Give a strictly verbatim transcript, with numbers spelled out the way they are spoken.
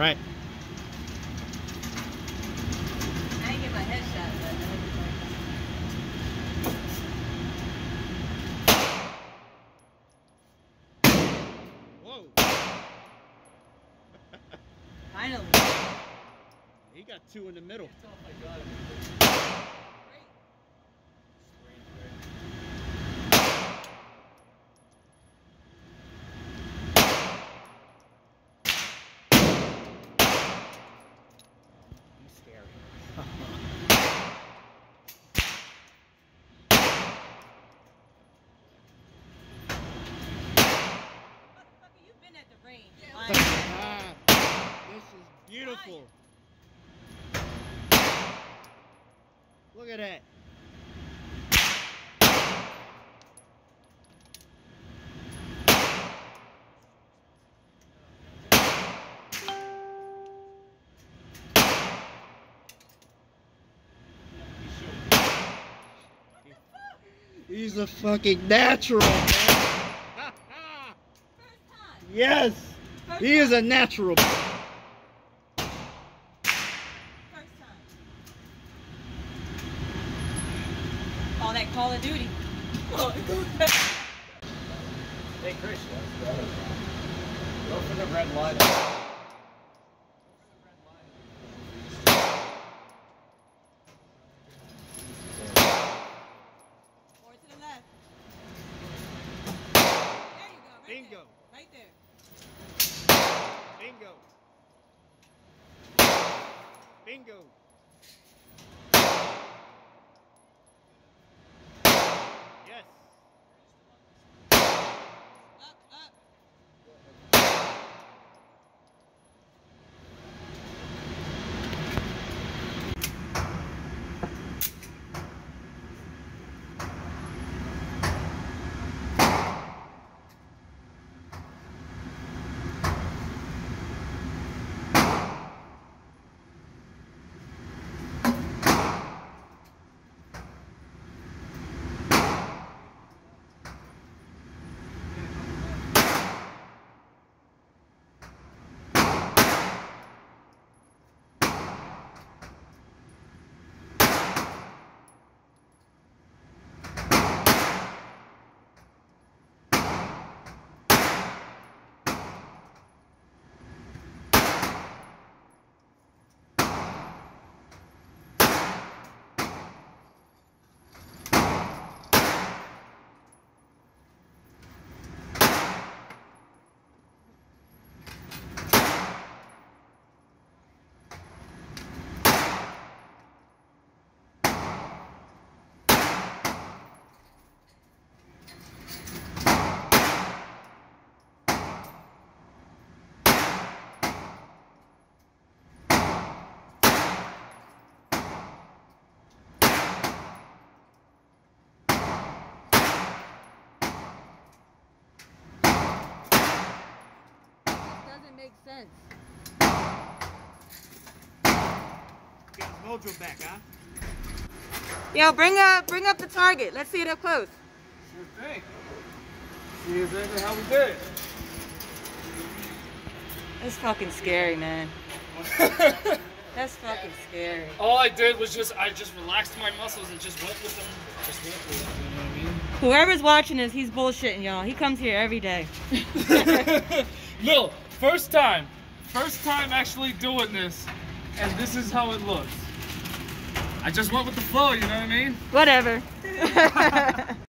right. I didn't get my headshot, but Whoa. finally. He got two in the middle. Oh my god. He's scary. Motherfucker, you've been at the range. Ah, this is beautiful. Look at that. He's a fucking natural, man. First time. Yes, First he is time. a natural. First time. All that Call of Duty. Hey Chris, go for the red line. Or to the left. There you go. Right Bingo. There. Right there. Bingo. Bingo. Yes. Up, up. Doesn't make sense. Get his mojo back, huh? Yo, bring up, bring up the target. Let's see it up close. Sure thing. See exactly how we did it. That's fucking scary, man. That's fucking scary. All I did was just, I just relaxed my muscles and just went with them. Just went with them, you know what I mean? Whoever's watching this, he's bullshitting y'all. He comes here every day. No, first time. First time actually doing this. And this is how it looks. I just went with the flow, you know what I mean? Whatever.